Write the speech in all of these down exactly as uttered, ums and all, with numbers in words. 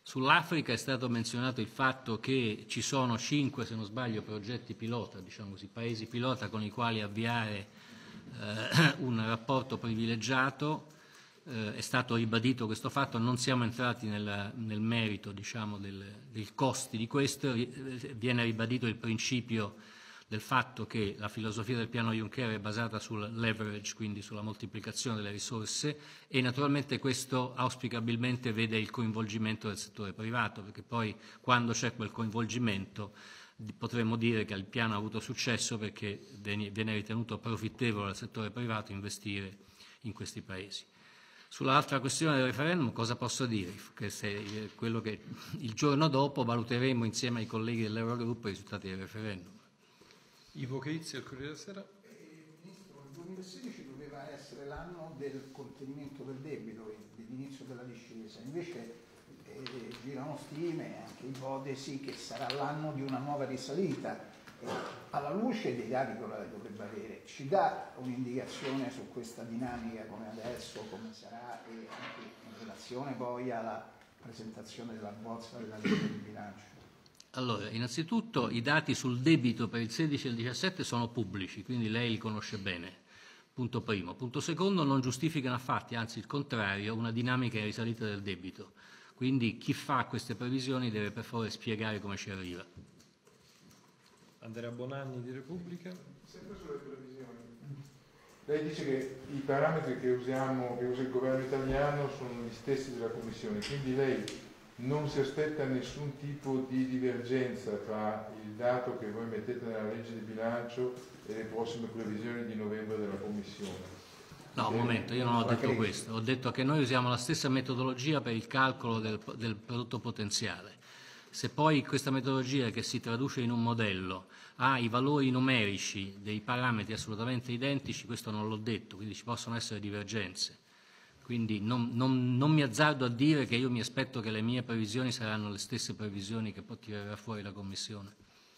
Sull'Africa è stato menzionato il fatto che ci sono cinque, se non sbaglio, progetti pilota, diciamo così, paesi pilota con i quali avviare eh, un rapporto privilegiato. Eh, è stato ribadito questo fatto, non siamo entrati nel, nel merito, diciamo, del, del costi di questo, viene ribadito il principio del fatto che la filosofia del piano Juncker è basata sul leverage, quindi sulla moltiplicazione delle risorse, e naturalmente questo auspicabilmente vede il coinvolgimento del settore privato, perché poi quando c'è quel coinvolgimento potremmo dire che il piano ha avuto successo perché viene ritenuto profittevole al settore privato investire in questi paesi. Sull'altra questione del referendum cosa posso dire? Che se quello che il giorno dopo valuteremo insieme ai colleghi dell'Eurogruppo i risultati del referendum. Ivo Crizzi, al Corriere della Sera. Eh, Ministro, il duemilasedici doveva essere l'anno del contenimento del debito, dell'inizio della discesa, invece eh, girano stime, anche ipotesi, che sarà l'anno di una nuova risalita. Eh, alla luce dei dati che ora dovrebbe avere, ci dà un'indicazione su questa dinamica come adesso, come sarà, e anche in relazione poi alla presentazione della bozza della legge di bilancio? Allora, innanzitutto i dati sul debito per il sedici e il diciassette sono pubblici, quindi lei li conosce bene. Punto primo. Punto secondo, non giustificano affatto, anzi il contrario, una dinamica in risalita del debito. Quindi chi fa queste previsioni deve per favore spiegare come ci arriva. Andrea Bonanni di Repubblica. Sempre sulle previsioni. Lei dice che i parametri che usiamo, che usa il governo italiano sono gli stessi della Commissione, quindi lei non si aspetta nessun tipo di divergenza tra il dato che voi mettete nella legge di bilancio e le prossime previsioni di novembre della Commissione? No, un momento, io non ho detto questo, ho detto che noi usiamo la stessa metodologia per il calcolo del, del prodotto potenziale. Se poi questa metodologia, che si traduce in un modello, ha i valori numerici dei parametri assolutamente identici, questo non l'ho detto, quindi ci possono essere divergenze. Quindi non, non, non mi azzardo a dire che io mi aspetto che le mie previsioni saranno le stesse previsioni che poi tirerà fuori la Commissione.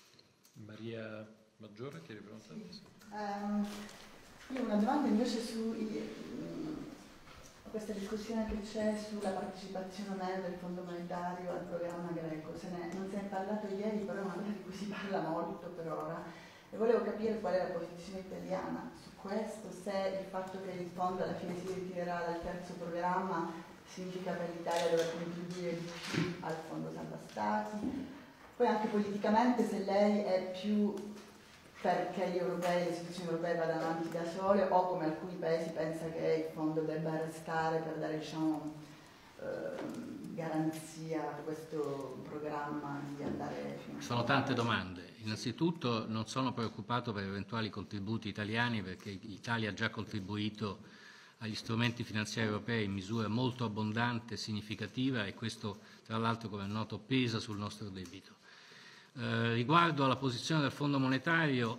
Maria Maggiore, ti eri pronta? Um, io ho una domanda invece su um, questa discussione che c'è sulla partecipazione o meno del Fondo Monetario al programma greco. Se ne, non se ne è parlato ieri, però è una cosa di cui si parla molto per ora. E volevo capire qual è la posizione italiana su questo, se il fatto che il fondo alla fine si ritirerà dal terzo programma significa per l'Italia dover contribuire di più al fondo salva stati. Poi anche politicamente se lei è più perché gli europei, le istituzioni europee vadano avanti da sole, o come alcuni paesi pensa che il fondo debba restare per dare, diciamo, eh, garanzia a questo programma di andare fino a... Sono tante domande. Innanzitutto non sono preoccupato per eventuali contributi italiani, perché l'Italia ha già contribuito agli strumenti finanziari europei in misura molto abbondante e significativa, e questo tra l'altro, come è noto, pesa sul nostro debito. Eh, riguardo alla posizione del Fondo Monetario,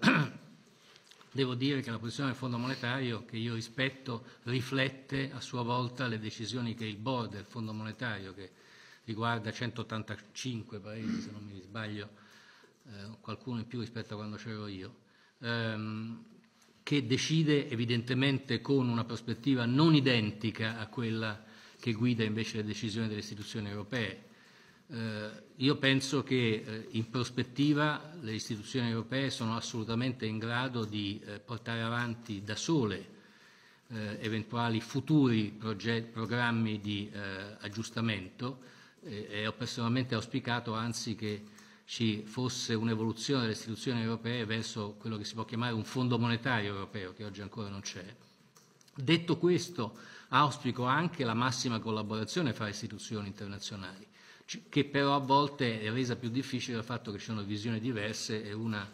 devo dire che la posizione del Fondo Monetario, che io rispetto, riflette a sua volta le decisioni che il board del Fondo Monetario, che riguarda centottantacinque paesi, se non mi sbaglio, eh, qualcuno in più rispetto a quando c'ero io, ehm, che decide evidentemente con una prospettiva non identica a quella che guida invece le decisioni delle istituzioni europee. Eh, io penso che eh, in prospettiva le istituzioni europee sono assolutamente in grado di eh, portare avanti da sole eh, eventuali futuri progetti, programmi di eh, aggiustamento, eh, e ho personalmente auspicato anzi che ci fosse un'evoluzione delle istituzioni europee verso quello che si può chiamare un fondo monetario europeo, che oggi ancora non c'è. Detto questo, auspico anche la massima collaborazione fra istituzioni internazionali, che però a volte è resa più difficile dal fatto che ci sono visioni diverse, e una,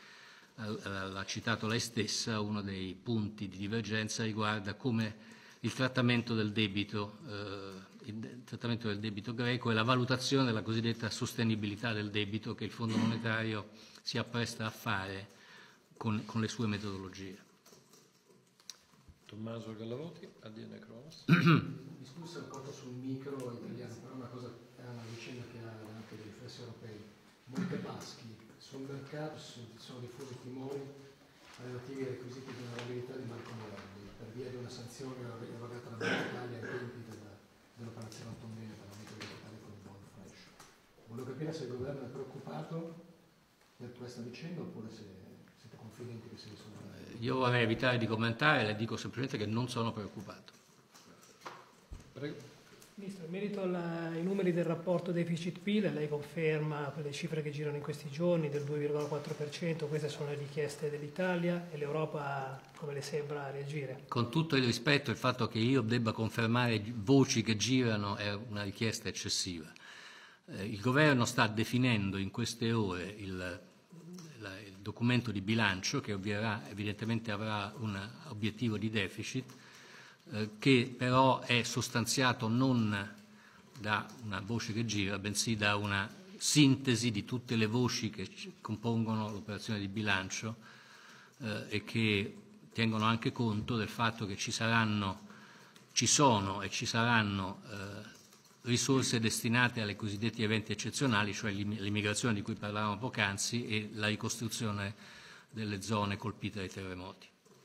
l'ha citato lei stessa, uno dei punti di divergenza riguarda come il trattamento del debito, eh, il trattamento del debito greco e la valutazione della cosiddetta sostenibilità del debito che il Fondo Monetario si appresta a fare con, con le sue metodologie. Tommaso Gallavoti, A D N Cronos. Discussa un po' sul micro italiano, però una cosa è una vicenda che ha anche dei riflessi europei. Monte Paschi, sul mercato sono diffusi timori relativi ai requisiti di onorabilità di Marco Morelli per via di una sanzione erogata da Banca Italia ai tempi della, dell'operazione Antonelli per l'aumento di capitale con il bond fresh. capire se il governo è preoccupato per questa vicenda oppure se siete confidenti che si risolverà. Io vorrei evitare di commentare, le dico semplicemente che non sono preoccupato. Prego. Ministro, in merito alla, ai numeri del rapporto deficit-P I L, lei conferma per le cifre che girano in questi giorni del due virgola quattro per cento, queste sono le richieste dell'Italia e l'Europa come le sembra reagire? Con tutto il rispetto, il fatto che io debba confermare voci che girano è una richiesta eccessiva. Eh, il governo sta definendo in queste ore il, la, il documento di bilancio che ovvierà, evidentemente avrà un obiettivo di deficit, che però è sostanziato non da una voce che gira, bensì da una sintesi di tutte le voci che compongono l'operazione di bilancio eh, e che tengono anche conto del fatto che ci saranno, ci sono e ci saranno eh, risorse destinate ai cosiddetti eventi eccezionali, cioè l'immigrazione di cui parlavamo poc'anzi e la ricostruzione delle zone colpite dai terremoti.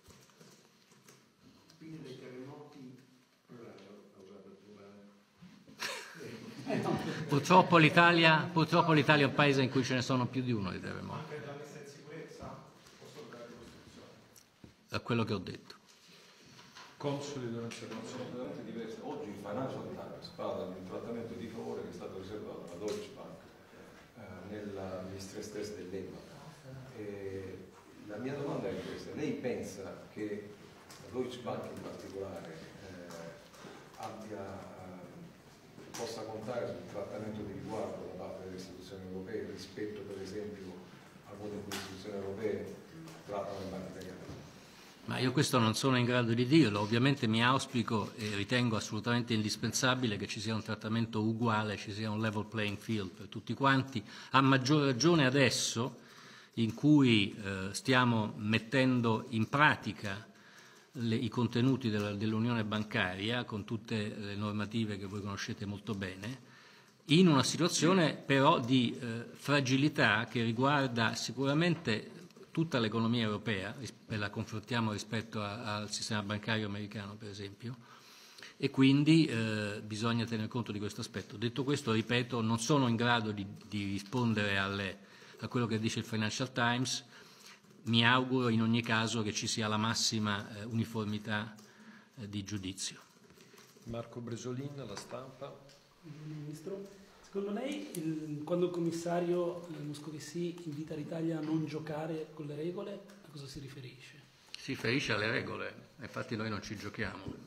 Purtroppo l'Italia, purtroppo l'Italia è un paese in cui ce ne sono più di uno di terremoti. Anche la messa in sicurezza, posto della ricostruzione. È quello che ho detto. Consoli devono essere Sono completamente diverse. Oggi il Financial Times parla di un trattamento di favore che è stato riservato alla Deutsche Bank eh, nella, negli stress test dell'E B A. E la mia domanda è questa: lei pensa che la Deutsche Bank in particolare eh, abbia possa contare sul trattamento di riguardo da parte delle istituzioni europee rispetto per esempio al modo in cui le istituzioni europee trattano le banche italiane? Ma io questo non sono in grado di dirlo, ovviamente mi auspico e ritengo assolutamente indispensabile che ci sia un trattamento uguale, ci sia un level playing field per tutti quanti, a maggior ragione adesso in cui eh, stiamo mettendo in pratica Le, i contenuti della, dell'unione bancaria con tutte le normative che voi conoscete molto bene, in una situazione però di eh, fragilità che riguarda sicuramente tutta l'economia europea, e la confrontiamo rispetto a, al sistema bancario americano per esempio, e quindi eh, bisogna tener conto di questo aspetto. Detto questo, ripeto, non sono in grado di, di rispondere alle, a quello che dice il Financial Times. Mi auguro in ogni caso che ci sia la massima eh, uniformità eh, di giudizio. Marco Bresolin, La Stampa. Ministro, secondo lei il, quando il commissario Moscovici invita l'Italia a non giocare con le regole, a cosa si riferisce? Si riferisce alle regole, infatti noi non ci giochiamo.